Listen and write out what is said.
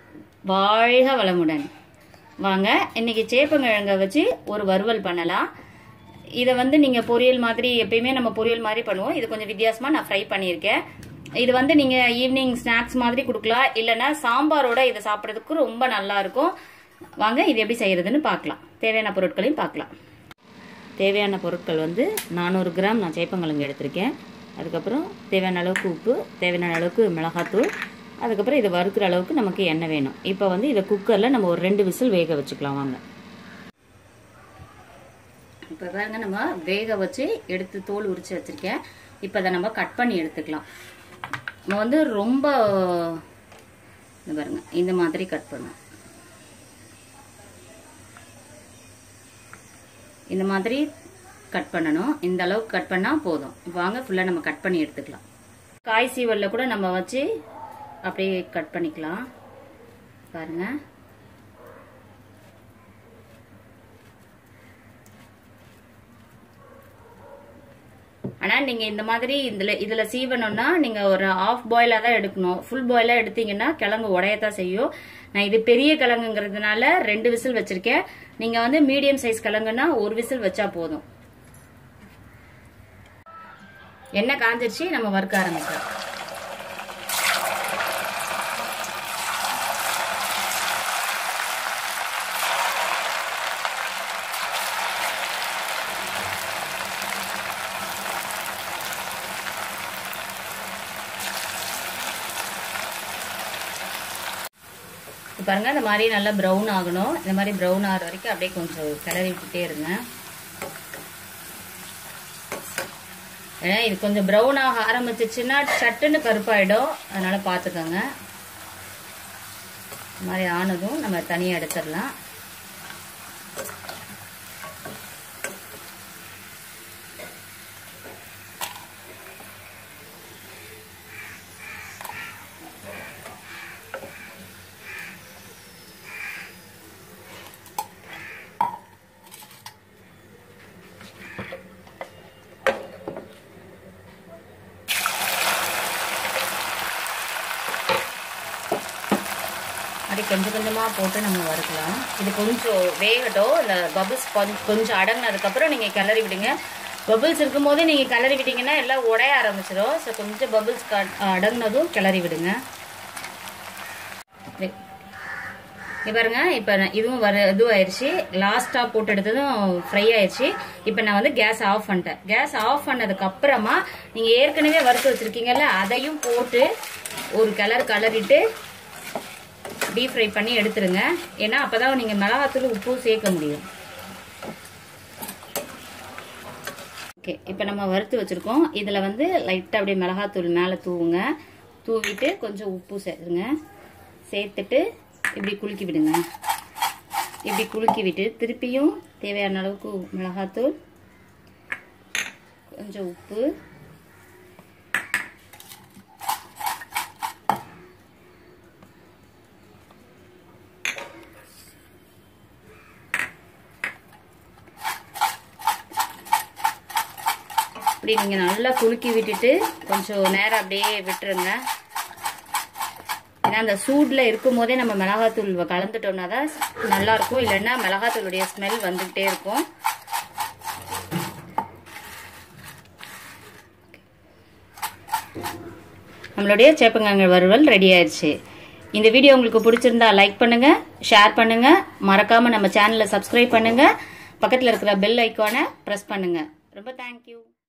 வாழ்க வளமுடன். வாங்க இன்னைக்கு சேப்பங்கிழங்க வச்சு ஒரு வறுவல் பண்ணலாம். இதை வந்து நீங்கள் பொரியல் மாதிரி எப்பயுமே நம்ம பொரியல் மாதிரி பண்ணுவோம். இது கொஞ்சம் வித்தியாசமாக நான் ஃப்ரை பண்ணியிருக்கேன். இது வந்து நீங்கள் ஈவினிங் ஸ்நாக்ஸ் மாதிரி கொடுக்கலாம், இல்லைன்னா சாம்பாரோட இதை சாப்பிட்றதுக்கு ரொம்ப நல்லா இருக்கும். வாங்க இது எப்படி செய்யறதுன்னு பார்க்கலாம். தேவையான பொருட்களையும் பார்க்கலாம். தேவையான பொருட்கள் வந்து 400 கிராம் நான் சேப்பங்கிழங்கு எடுத்திருக்கேன். அதுக்கப்புறம் தேவையான அளவுக்கு உப்பு, தேவையான அளவுக்கு மிளகாத்தூள், அதுக்கப்புறம் இதை வறுக்கிற அளவுக்கு நமக்கு எண்ணெய் வேணும். இப்போ வந்து இதை குக்கரில் நம்ம ஒரு 2 விசில் வேக வச்சுக்கலாம். வாங்க இப்போ பாருங்க, நம்ம வேக வச்சு எடுத்து தோல் உரிச்சு வச்சிருக்கேன். இப்போ அதை நம்ம கட் பண்ணி எடுத்துக்கலாம். நம்ம வந்து ரொம்ப பாருங்க இந்த மாதிரி கட் பண்ணணும். இந்த மாதிரி கட் பண்ணணும். இந்த அளவுக்கு கட் பண்ணா போதும். வாங்க ஃபுல்லா நம்ம கட் பண்ணி எடுத்துக்கலாம். காய் சீவல்ல கூட நம்ம வச்சு அப்படியே கட் பண்ணிக்கலாம். பாருங்க ஆனா நீங்க இந்த மாதிரி இதுல சீவணும்னா நீங்க ஒரு ஆஃப் பாயிலா தான் எடுக்கணும். ஃபுல் பாயிலா எடுத்தீங்கன்னா கிழங்கு உடையத்தான் செய்யும். நான் இது பெரிய கிழங்குங்கிறதுனால 2 விசில் வச்சிருக்கேன். நீங்க வந்து மீடியம் சைஸ் கிழங்குன்னா 1 விசில் வச்சா போதும். எண்ணெய் காஞ்சிருச்சு, நம்ம வறுக்க ஆரம்பிக்கலாம். பாருங்க இந்த மாதிரி நல்லா ப்ரௌன் ஆகணும். இந்த மாதிரி ப்ரௌன் ஆகிற வரைக்கும் அப்படியே கொஞ்சம் கிளறி விட்டுட்டே இருங்க. ஏன்னா இது கொஞ்சம் ப்ரௌன் ஆக ஆரம்பிச்சிச்சுன்னா சட்டுன்னு கருப்பாயிடும். அதனால பார்த்துக்கோங்க. இந்த மாதிரி ஆனதும் நம்ம தனியாக எடுத்துடலாம். அப்படி கொஞ்சம் கொஞ்சமா போட்டு நம்ம வறுக்கலாம். இது கொஞ்சம் வேகட்டும். இல்லை பபிள்ஸ் கொஞ்சம் அடங்கினதுக்கப்புறம் நீங்கள் கிளறி விடுங்க. பபிள்ஸ் இருக்கும் போதே நீங்கள் கிளறி விட்டீங்கன்னா எல்லாம் உடைய ஆரம்பிச்சிடும். ஸோ கொஞ்சம் பபிள்ஸ் அடங்கினதும் கிளறி விடுங்க. பாருங்க இப்போ இதுவும் இதுவாயிருச்சு. லாஸ்ட்டாக போட்டு எடுத்ததும் ஃப்ரை ஆயிடுச்சு. இப்போ நான் வந்து கேஸ் ஆஃப் பண்ணிட்டேன். கேஸ் ஆஃப் பண்ணதுக்கு அப்புறமா நீங்கள் ஏற்கனவே வறுத்து வச்சிருக்கீங்கல்ல, அதையும் போட்டு ஒரு கிளறிட்டு டீப் ஃப்ரை பண்ணி எடுத்துருங்க. ஏன்னா அப்பதான் நீங்க மிளகாத்தூள் உப்பு சேர்க்க முடியும். ஓகே, இப்போ நம்ம வறுத்து வச்சிருக்கோம். இதுல வந்து லைட்டா அப்படியே மிளகாத்தூள் மேல தூவுங்க. தூவிட்டு கொஞ்சம் உப்பு சேர்த்துருங்க. சேர்த்துட்டு இப்படி குலுக்கி விடுங்க. இப்படி குலுக்கி விட்டு திருப்பியும் தேவையான அளவுக்கு மிளகாத்தூள், கொஞ்சம் உப்பு, இப்படி நீங்க நல்லா குலுக்கி விட்டுட்டு கொஞ்சம் நேரம் அப்படியே விட்டுருங்க. ஏன்னா அந்த சூட்ல இருக்கும் போதே நம்ம மிளகாத்தூள் கலந்துட்டோம்னா தான் நல்லா இருக்கும். இல்லைன்னா மிளகாத்தூளுடைய ஸ்மெல் வந்துகிட்டே இருக்கும். நம்மளுடைய சேப்பங்கிழங்கு வறுவல் ரெடி ஆயிடுச்சு. இந்த வீடியோ உங்களுக்கு பிடிச்சிருந்தா லைக் பண்ணுங்க, ஷேர் பண்ணுங்க, மறக்காம நம்ம சேனலை சப்ஸ்கிரைப் பண்ணுங்க, பக்கத்தில் இருக்கிற பெல் ஐக்கானை பிரஸ் பண்ணுங்க. ரொம்ப தேங்க்யூ.